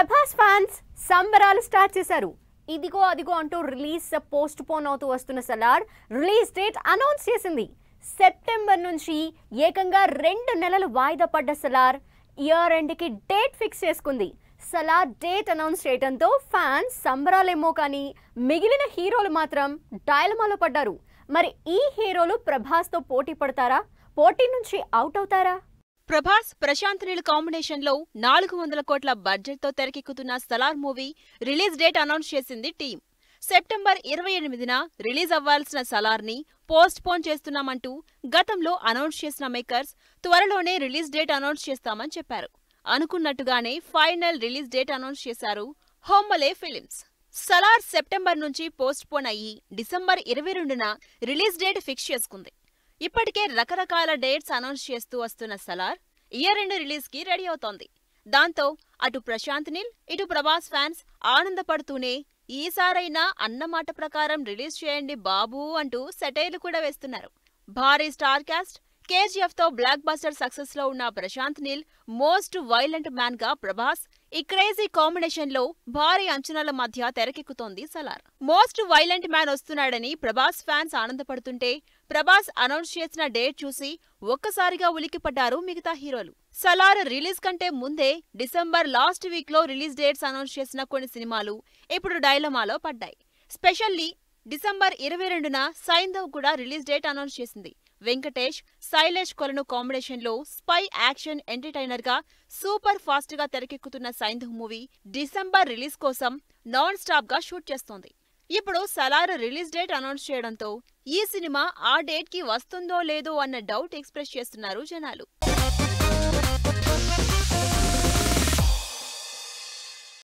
Prabhas fans సంబరాలు start చేశారు. ఇదిగో అదిగో అంటూ రిలీజ్ పోస్ట్ పోన్ అవుతూ వస్తున్న సలార్ రిలీజ్ డేట్ అనౌన్స్ చేసింది. సెప్టెంబర్ నుంచి ఏకంగా 2 నెలలు వాయిదా పడ్డ సలార్ ఇయర్ ఎండ్ కి డేట్ ఫిక్స్ చేసుకుంది. సలార్ డేట్ అనౌన్స్ చేయడంతో ఫ్యాన్స్ సంబరాలేమో కానీ మిగిలిన హీరోలు మాత్రం డైలమాలో పడ్డారు. మరి ఈ హీరోలు ప్రభాస్ తో పోటీ పడతారా? పోటీ నుంచి అవుట్ అవుతారా? ప్రభాస్, ప్రశాంత్ నీల్ కాంబినేషన్ లో 400 కోట్ల బడ్జెట్ తో తెరకెక్కుతున్న Salaar movie release date announce చేసింది టీం. సెప్టెంబర్ 28న రిలీజ్ అవ్వాల్సిన సలార్ ని పోస్ట్ పోన్ చేస్తున్నామంటూ గతంలో అనౌన్స్ చేసిన మేకర్స్ త్వరలోనే రిలీజ్ డేట్ అనౌన్స్ చేస్తామని చెప్పారు. అనుకున్నట్టుగానే ఫైనల్ రిలీజ్ డేట్ అనౌన్స్ చేశారు హోమ్మలే ఫిలిమ్స్. సలార్ సెప్టెంబర్ నుంచి పోస్ట్ పోన్ అయ్యి డిసెంబర్ 22న రిలీజ్ డేట్ ఫిక్స్ చేసుకుంది. ఇప్పటికే రకరకాల డేట్స్ అనౌన్స్ చేస్తూ వస్తున్న సలార్ ఇయర్ ఎండ్ రిలీజ్ కి రెడీ అవుతోంది. దాంతో అటు ప్రశాంత్ నీల్, ఇటు ప్రభాస్ ఫ్యాన్స్ ఆనందపడుతూనే ఈసారైనా అన్నమాట ప్రకారం రిలీజ్ చేయండి బాబూ అంటూ సెటైర్లు కూడా వేస్తున్నారు. భారీ స్టార్ కాస్ట్, కేజీఎఫ్ తో బ్లాక్ బస్టర్ సక్సెస్ లో ఉన్న Prashanth Neel most violent man గా ప్రభాస్, ఈ క్రేజీ కాంబినేషన్ లో భారీ అంచనాల మధ్య తెరకెక్కుతోంది సలార్. మోస్ట్ వైలెంట్ మ్యాన్ వస్తున్నాడని ప్రభాస్ ఫ్యాన్స్ ఆనందపడుతుంటే ప్రభాస్ అనౌన్స్ చేసిన డేట్ చూసి ఒక్కసారిగా ఉలికిపడ్డారు మిగతా హీరోలు. సలార్ రిలీజ్ కంటే ముందే డిసెంబర్ లాస్ట్ వీక్ లో రిలీజ్ డేట్స్ అనౌన్స్ చేసిన కొన్ని సినిమాలు ఇప్పుడు డైలమాలో పడ్డాయి. స్పెషల్లీ డిసెంబర్ 22న సైంధవ్ కూడా రిలీజ్ డేట్ అనౌన్స్ చేసింది. వెంకటేష్, శైలేష్ కొలను కాంబినేషన్ లో స్పై యాక్షన్ ఎంటర్టైనర్ గా సూపర్ ఫాస్ట్ గా తెరకెక్కుతున్న సైంధవ్ మూవీ డిసెంబర్ రిలీజ్ కోసం నాన్ స్టాప్ గా షూట్ చేస్తోంది. ఇప్పుడు సలార్ రిలీజ్ డేట్ అనౌన్స్ చేయడంతో ఈ సినిమా ఆ డేట్ కి వస్తుందో లేదో అన్న డౌట్ ఎక్స్ప్రెస్ చేస్తున్నారు జనాలు.